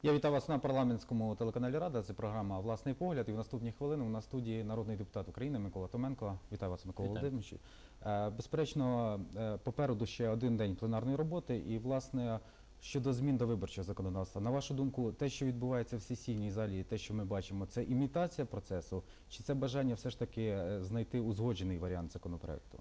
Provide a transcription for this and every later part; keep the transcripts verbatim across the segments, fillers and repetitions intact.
Я вітаю вас на парламентському телеканалі «Рада». Це програма «Власний погляд». І в наступні хвилини у нас в студії народний депутат України Микола Томенко. Вітаю вас, Микола Володимирович. Безперечно, попереду ще один день пленарної роботи. І, власне, щодо змін до виборчого законодавства. На вашу думку, те, що відбувається в сесійній залі, і те, що ми бачимо, це імітація процесу? Чи це бажання все ж таки знайти узгоджений варіант законопроекту?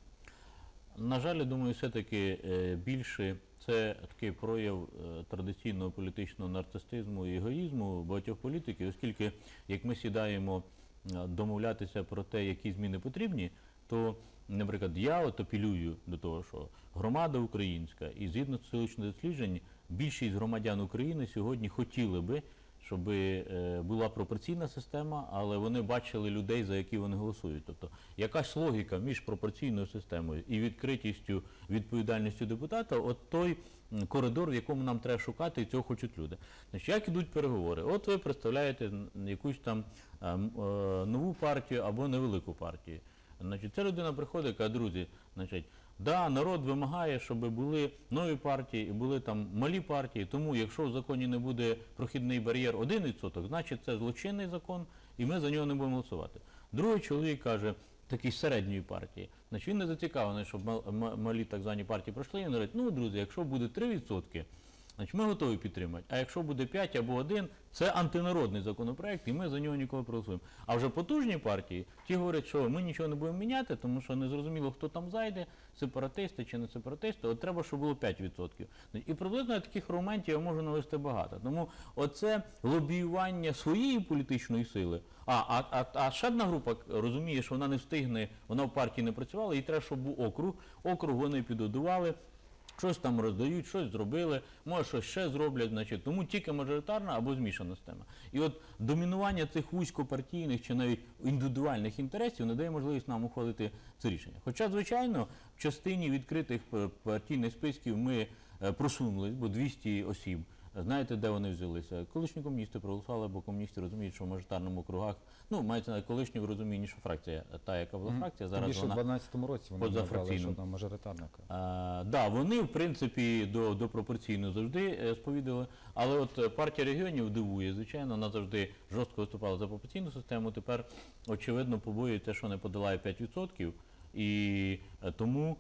На жаль, я думаю, все-таки більше це такий прояв традиційного політичного нарцистизму і егоїзму багатьох політиків, оскільки, як ми сідаємо домовлятися про те, які зміни потрібні, то, наприклад, я от апелюю до того, що громада українська і згідно соціологічних досліджень, більшість громадян України сьогодні хотіли би, щоб була пропорційна система, але вони бачили людей, за які вони голосують. Тобто, якась логіка між пропорційною системою і відкритістю, відповідальністю депутата, от той коридор, в якому нам треба шукати, і цього хочуть люди. Значить, як ідуть переговори? От ви представляєте якусь там нову партію або невелику партію. Значить, ця людина приходить і каже: друзі, значить, да, народ вимагає, щоб були нові партії і були там малі партії, тому якщо в законі не буде прохідний бар'єр один відсоток, значить це злочинний закон і ми за нього не будемо голосувати. Другий чоловік каже, такий середньої партії, значить він не зацікавлений, щоб малі так звані партії пройшли, і він говорить: ну, друзі, якщо буде три відсотки, значить ми готові підтримати, а якщо буде п'ять або один, це антинародний законопроект, і ми за нього ніколи не проголосуємо. А вже потужні партії, ті говорять, що ми нічого не будемо міняти, тому що не зрозуміло, хто там зайде, сепаратисти чи не сепаратисти, от треба, щоб було п'ять відсотків. І приблизно таких аргументів я можу навести багато. Тому оце лобіювання своєї політичної сили, а, а, а, а ще одна група розуміє, що вона не встигне, вона в партії не працювала, і треба, щоб був округ, округ вони підгодували, щось там роздають, щось зробили, може щось ще зроблять, значить, тому тільки мажоритарна або змішана система. І от домінування цих вузькопартійних чи навіть індивідуальних інтересів не дає можливість нам ухвалити це рішення. Хоча, звичайно, в частині відкритих партійних списків ми просунулись, бо двісті осіб, знаєте, де вони взялися? Колишні комуністи проголосували, бо комуністи розуміють, що в мажоритарному округах, ну, мається на колишні в розумінні, що фракція, та, яка була фракція, зараз вона... вона... в дванадцятому році вони набрали жодного мажоритарника. Так, да, вони, в принципі, до, до пропорційно завжди сповідали, але от партія регіонів дивує, звичайно, вона завжди жорстко виступала за пропорційну систему, тепер, очевидно, побоюється, що не подолає п'ять відсотків. І тому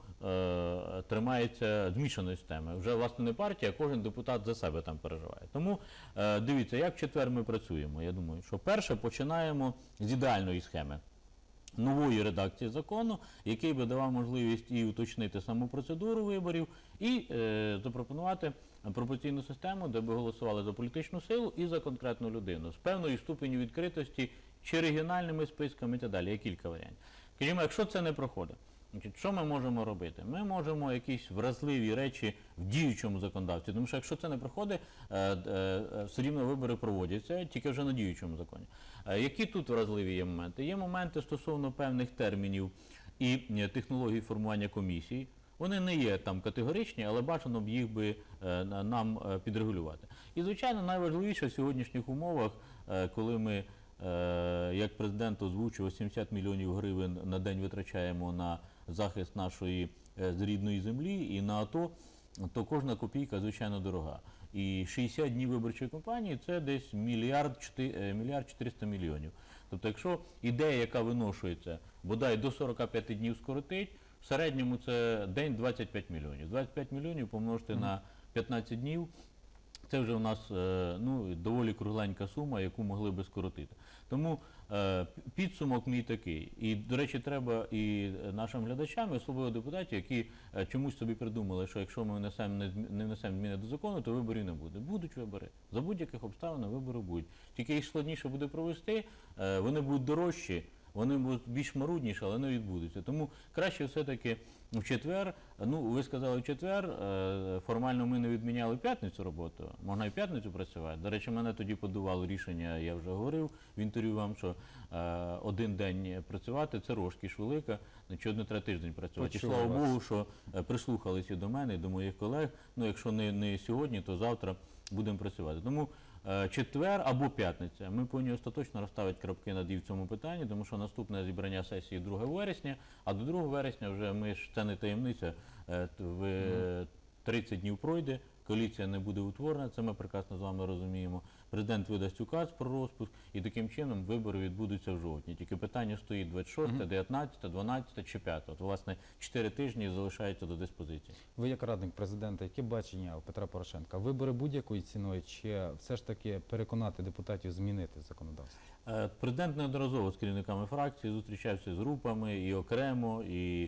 е, тримається змішаної системи. Вже, власне, не партія, а кожен депутат за себе там переживає. Тому, е, дивіться, як в четвер ми працюємо. Я думаю, що перше починаємо з ідеальної схеми. Нової редакції закону, який би давав можливість і уточнити саму процедуру виборів, і е, запропонувати пропорційну систему, де би голосували за політичну силу і за конкретну людину, з певною ступенью відкритості, чи регіональними списками і так далі. Є кілька варіантів. Скажімо, якщо це не проходить, значить, що ми можемо робити? Ми можемо якісь вразливі речі в діючому законодавстві, тому що якщо це не проходить, е, е, все рівно вибори проводяться, тільки вже на діючому законі. Е, які тут вразливі є моменти? Є моменти стосовно певних термінів і технологій формування комісій. Вони не є там категоричні, але бажано б їх би е, нам е, підрегулювати. І, звичайно, найважливіше в сьогоднішніх умовах, е, коли ми, е, як президент озвучив, сімдесят мільйонів гривень на день витрачаємо на захист нашої е, рідної землі і на АТО, то кожна копійка, звичайно, дорога. І шістдесят днів виборчої кампанії – це десь мільярд чотириста мільйонів. Тобто, якщо ідея, яка виношується, бодай до сорока п'яти днів скоротить, в середньому це день двадцять п'ять мільйонів. двадцять п'ять мільйонів помножити mm. на п'ятнадцять днів, це вже у нас ну, доволі кругленька сума, яку могли би скоротити. Тому е, підсумок мій такий. І, до речі, треба і нашим глядачам, і особливо депутатів, які е, чомусь собі придумали, що якщо ми внесемо, не, не внесемо зміни до закону, то виборів не буде. Будуть вибори. За будь-яких обставин вибори будуть. Тільки їх складніше буде провести, е, вони будуть дорожчі, вони будуть більш марудніші, але не відбудуться. Тому краще все-таки в четвер, ну ви сказали в четвер, формально ми не відміняли п'ятницю роботу, можна і п'ятницю працювати. До речі, мене тоді подувало рішення, я вже говорив в інтерв'ю вам, що один день працювати – це розкіш велика, нічого не треба тиждень працювати. І слава Богу, що прислухалися до мене і до моїх колег, ну якщо не, не сьогодні, то завтра будемо працювати. Тому четвер або п'ятниця. Ми повинні остаточно розставити крапки над «і» в цьому питанні, тому що наступне зібрання сесії другого вересня, а до другого вересня вже ми ж, це не таємниця, в тридцять днів пройде, коаліція не буде утворена, це ми прекрасно з вами розуміємо. Президент видасть указ про розпуск, і таким чином вибори відбудуться в жовтні. Тільки питання стоїть двадцять шосте, дев'ятнадцяте, дванадцяте чи п'яте. От, власне, чотири тижні залишаються до диспозиції. Ви як радник президента, яке бачення у Петра Порошенка? Вибори будь-якою ціною чи все ж таки переконати депутатів змінити законодавство? Е, Президент неодноразово з керівниками фракції зустрічався з групами і окремо, і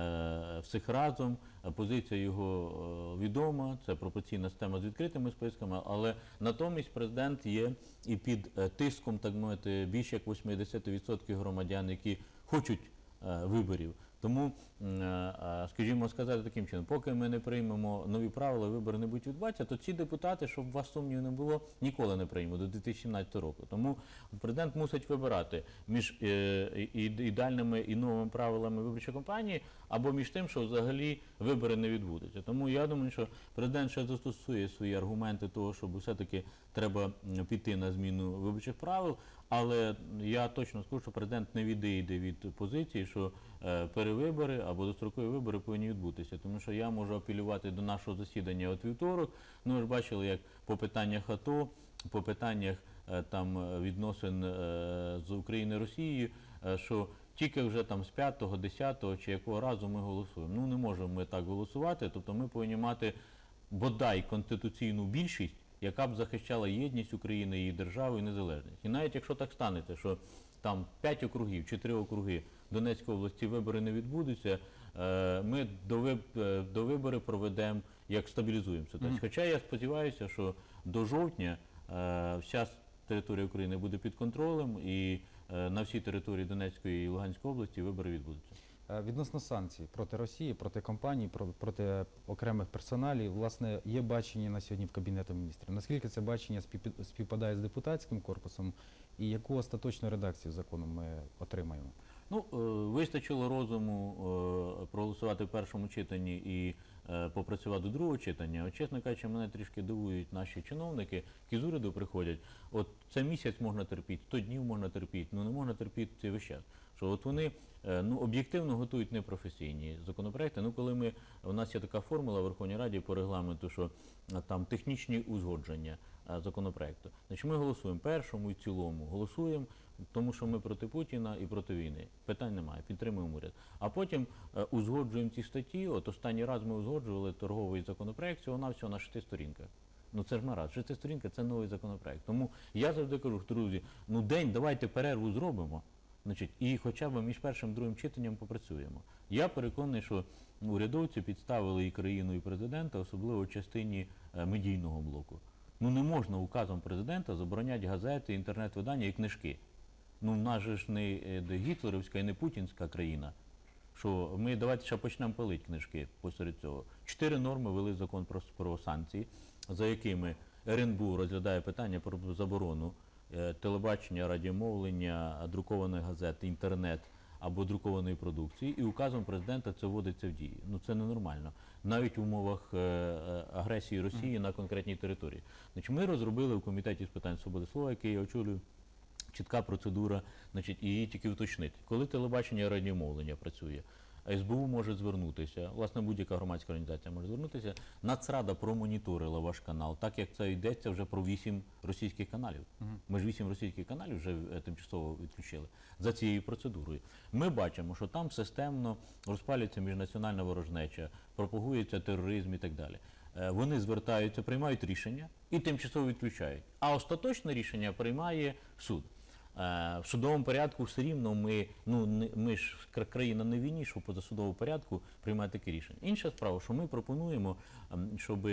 е, всіх разом. Позиція його е, відома, це пропорційна система з відкритими списками, але натомість президент є і під е, тиском, так мовити, більше як вісімдесят відсотків громадян, які хочуть е, виборів. Тому, е, е, скажімо сказати таким чином, поки ми не приймемо нові правила, вибори не будуть відбуватися, то ці депутати, щоб у вас сумнівів не було, ніколи не приймуть до дві тисячі сімнадцятого року. Тому президент мусить вибирати між е, ідеальними і новими правилами виборчої кампанії або між тим, що взагалі вибори не відбудуться. Тому я думаю, що президент ще застосує свої аргументи того, щоб все-таки треба піти на зміну виборчих правил, але я точно скажу, що президент не відійде від позиції, що е, перевибори або дострокові вибори повинні відбутися. Тому що я можу апелювати до нашого засідання от вівторок. Ну, ви ж бачили, як по питаннях АТО, по питаннях е, там відносин е, з Україною і Росією, е, що тільки вже там з п'ятого, десятого чи якого разу ми голосуємо. Ну, не можемо ми так голосувати, тобто ми повинні мати бодай конституційну більшість, яка б захищала єдність України, її державу і незалежність. І навіть якщо так станеться, що там п'ять округів, чотири округи Донецької області вибори не відбудуться, е, ми до, виб, е, до вибори проведемо, як стабілізуємо ситуацію. Mm-hmm. Хоча я сподіваюся, що до жовтня е, вся територія України буде під контролем і е, на всій території Донецької і Луганської області вибори відбудуться. Відносно санкцій проти Росії, проти компаній, проти окремих персоналів, власне, є бачення на сьогодні в Кабінету міністрів. Наскільки це бачення співпадає з депутатським корпусом і яку остаточну редакцію закону ми отримаємо? Ну, вистачило розуму проголосувати в першому читанні і попрацювати до другого читання. От, чесно кажучи, мене трішки дивують наші чиновники, які з уряду приходять. От це місяць можна терпіти, сто днів можна терпіти, ну не можна терпіти весь час. Що от вони ну, об'єктивно готують непрофесійні законопроекти. Ну, коли ми, у нас є така формула в Верховній Раді по регламенту, що там технічні узгодження законопроекту. Значить, ми голосуємо першому і цілому. Голосуємо, тому що ми проти Путіна і проти війни. Питань немає, підтримуємо уряд. А потім е, узгоджуємо ці статті. От останній раз ми узгоджували торговий законопроект, всього-навсього на шести сторінках. Ну це ж нараз, шести сторінка – це новий законопроект. Тому я завжди кажу, друзі, ну день, давайте перерву зробимо, значить, і хоча б між першим і другим читанням попрацюємо. Я переконаний, що урядовці підставили і країну, і президента, особливо в частині е, медійного блоку. Ну не можна указом президента забороняти газети, інтернет-видання і книжки. Ну в нас же ж не гітлерівська і не путінська країна, що ми давайте ще почнемо пилити книжки посеред цього. Чотири норми ввели закон про, про санкції, за якими ер ен бе у розглядає питання про заборону е, телебачення, радіомовлення, друкованих газет, інтернет або друкованої продукції, і указом президента це вводиться в дію. Ну це ненормально. Навіть в умовах е, е, агресії Росії на конкретній території. Значить, ми розробили в Комітеті з питань свободи слова, який я очолюю, чітка процедура, значить, і її тільки уточнити. Коли телебачення і радіомовлення працює, ес бе у може звернутися, власне, будь-яка громадська організація може звернутися, Нацрада промоніторила ваш канал, так як це йдеться вже про вісім російських каналів. Uh-huh. Ми ж вісім російських каналів вже тимчасово відключили за цією процедурою. Ми бачимо, що там системно розпалюється міжнаціональна ворожнеча, пропагується тероризм і так далі. Вони звертаються, приймають рішення і тимчасово відключають. А остаточне рішення приймає суд. В судовому порядку все рівно ми, ну, ми ж країна не в війні, що поза судовому порядку приймати таке рішення. Інша справа, що ми пропонуємо, щоб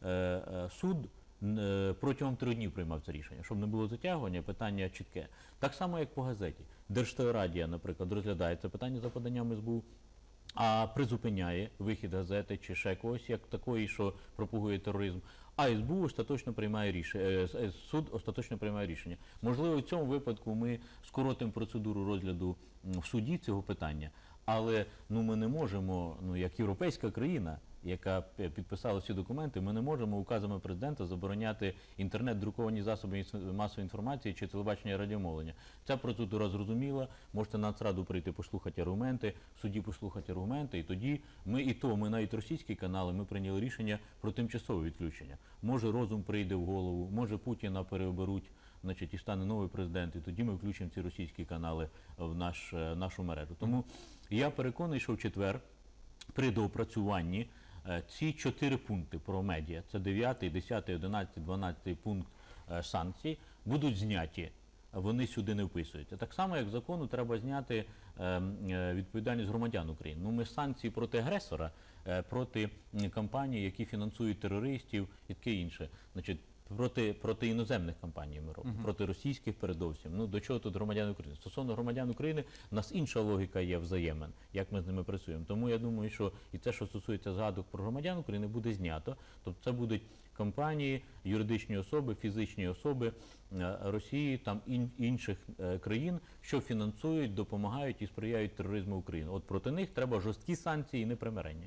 суд протягом трьох днів приймав це рішення, щоб не було затягування, питання чітке. Так само, як по газеті. Держтелерадіо, наприклад, розглядає це питання за поданням ес бе у, а призупиняє вихід газети чи ще когось, як такої, що пропагує тероризм. А ес бе у остаточно приймає рішення, суд остаточно приймає рішення. Можливо, в цьому випадку ми скоротимо процедуру розгляду в суді цього питання, але ну, ми не можемо, ну, як європейська країна, яка п- підписала всі документи, ми не можемо указами президента забороняти інтернет-друковані засоби інс- масової інформації чи телебачення і радіомовлення. Ця процедура зрозуміла, можете на Нацраду прийти послухати аргументи, в суді послухати аргументи, і тоді ми і то, ми навіть російські канали, ми прийняли рішення про тимчасове відключення. Може розум прийде в голову, може Путіна переоберуть, значить, і стане новий президент, і тоді ми включимо ці російські канали в наш, е, нашу мережу. Тому я переконаний, що в четвер при доопрацюванні е, ці чотири пункти про медіа, це дев'ятий, десятий, одинадцятий, дванадцятий пункт е, санкцій, будуть зняті. Вони сюди не вписуються. Так само, як закону, треба зняти е, е, відповідальність громадян України. Ну, ми санкції проти агресора, е, проти м, компаній, які фінансують терористів і таке інше. Значить, проти, проти іноземних компаній ми робимо, проти російських передовсім. Ну, до чого тут громадян України? Стосовно громадян України, у нас інша логіка є взаємин, як ми з ними працюємо. Тому я думаю, що і те, що стосується згадок про громадян України, буде знято. Тобто це будуть компанії, юридичні особи, фізичні особи е, Росії, там ін- інших е, країн, що фінансують, допомагають і сприяють тероризму України. От проти них треба жорсткі санкції і непримирення.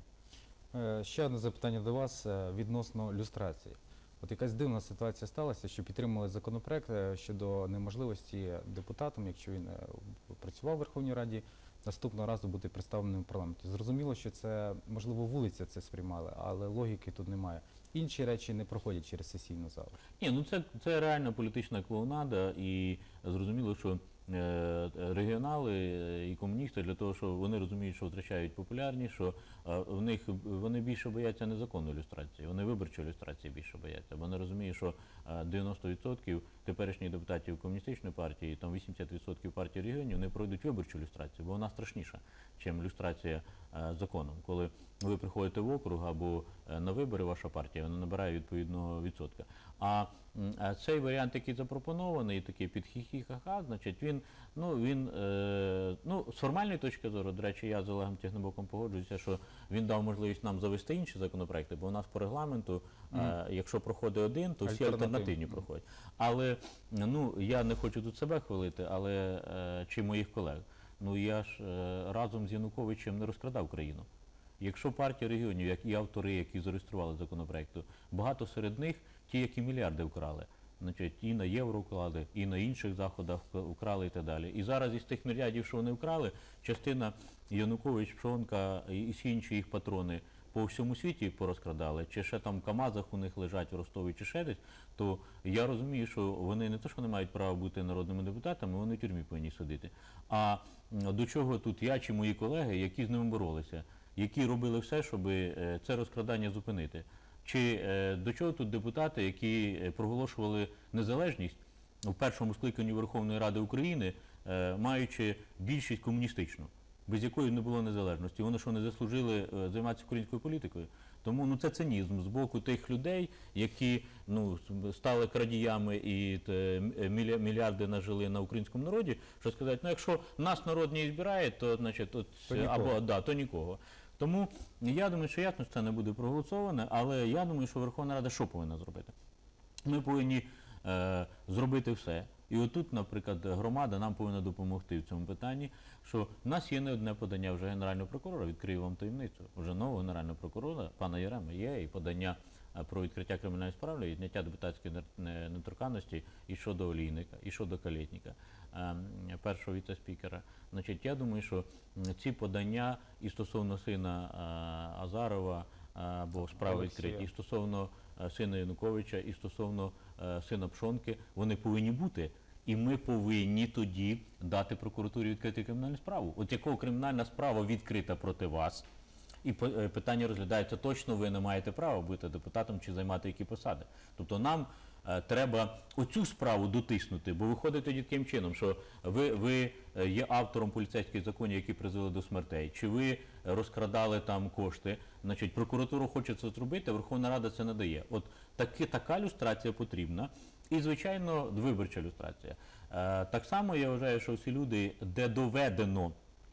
Е, Ще одне запитання до вас е, відносно люстрації. От якась дивна ситуація сталася, що підтримали законопроект е, щодо неможливості депутатам, якщо він е, працював в Верховній Раді, наступного разу бути представленим в парламенті. Зрозуміло, що це, можливо, вулиця це сприймали, але логіки тут немає. Інші речі не проходять через сесійну залу. Ні, ну це, це реально політична клоунада, і зрозуміло, що е, регіонали е, і комуністи для того, що вони розуміють, що втрачають популярність, що е, в них вони більше бояться незаконної люстрації, вони виборчої люстрації більше бояться. Вони розуміють, що е, дев'яносто відсотків теперішніх депутатів комуністичної партії, там вісімдесят відсотків партії регіонів не пройдуть виборчу люстрацію, бо вона страшніша, ніж люстрація е, законом. Коли ви приходите в округ або е, на вибори, ваша партія, вона набирає відповідного відсотка. А, м, а цей варіант, який запропонований, такий під хі-хі-ха-ха, значить, він, ну, він, е, ну, з формальної точки зору, до речі, я з Олегом Тягнебоком погоджуюся, що він дав можливість нам завести інші законопроекти, бо у нас по регламенту, е, якщо проходить один, то всі Альтернативні. альтернативні проходять. Але, ну, я не хочу тут себе хвалити, але, е, чи моїх колег, ну, я ж е, разом з Януковичем не розкрадав країну. Якщо партія регіонів, як і автори, які зареєстрували законопроекту, багато серед них ті, які мільярди вкрали. Значить, і на євро вклали, і на інших заходах вкрали і так далі. І зараз із тих мільярдів, що вони вкрали, частина Янукович, Пшонка і всі інші їх патрони по всьому світі порозкрадали, чи ще там в КАМАЗах у них лежать в Ростові, чи ще десь, то я розумію, що вони не те, що не мають права бути народними депутатами, вони в тюрмі повинні сидіти. А м, до чого тут я чи мої колеги, які з ними боролися, які робили все, щоб е, це розкрадання зупинити? Чи е, до чого тут депутати, які е, проголошували незалежність у першому скликанні Верховної Ради України, е, маючи більшість комуністичну, без якої не було незалежності? Вони що, не заслужили е, займатися українською політикою? Тому ну, це цинізм з боку тих людей, які ну, стали крадіями і те, мілля- мільярди нажили на українському народі, що сказати, ну якщо нас народ не збирає, то, значить, от, То нікого. або, да, то нікого. Тому я думаю, що ясно, що це не буде проголосоване, але я думаю, що Верховна Рада що повинна зробити? Ми повинні е, зробити все. І отут, наприклад, громада нам повинна допомогти в цьому питанні, що в нас є не одне подання вже Генерального прокурора, відкрию вам таємницю, вже нового Генерального прокурора, пана Яреми, є і подання е, про відкриття кримінальної справи, і зняття депутатської не- не- недоторканності і щодо Олійника, і щодо Калєтніка, е, першого віце-спікера. Значить, я думаю, що м, ці подання і стосовно сина е, Азарова е, або справи Олексія. відкриті, і стосовно е, сина Януковича, і стосовно е, сина Пшонки, вони повинні бути. І ми повинні тоді дати прокуратурі відкрити кримінальну справу. От якого кримінальна справа відкрита проти вас, і по- е, питання розглядається, точно ви не маєте права бути депутатом чи займати які посади. Тобто нам е, треба оцю справу дотиснути, бо виходить тоді таким чином, що ви, ви е, є автором поліцейських законів, які призвели до смертей, чи ви розкрадали там кошти, значить прокуратура хоче це зробити, а Верховна Рада це не дає. От таки, така люстрація потрібна. І, звичайно, виборча люстрація. Е, так само я вважаю, що всі люди, де доведено,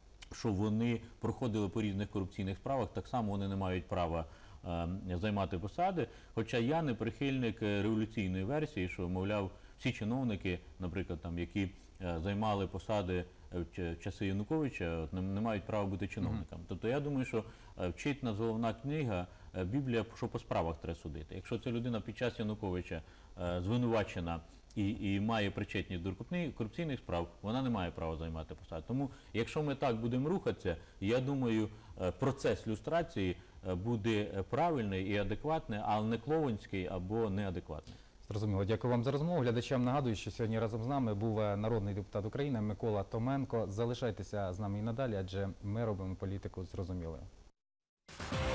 що вони проходили по різних корупційних справах, так само вони не мають права е, займати посади. Хоча я не прихильник е, революційної версії, що, мовляв, всі чиновники, наприклад, там, які е, займали посади в ч- в часи Януковича от, не, не мають права бути чиновниками. Тобто я думаю, що е, вчить нас головна книга е, Біблія, що по справах треба судити. Якщо ця людина під час Януковича е, звинувачена і, і має причетність до корупційних- корупційних справ, вона не має права займати посаду. Тому, якщо ми так будемо рухатися, я думаю, е, процес люстрації е, буде е, правильний і адекватний, але не клоунський або неадекватний. Зрозуміло. Дякую вам за розмову. Глядачам нагадую, що сьогодні разом з нами був е, народний депутат України Микола Томенко. Залишайтеся з нами і надалі, адже ми робимо політику зрозумілою.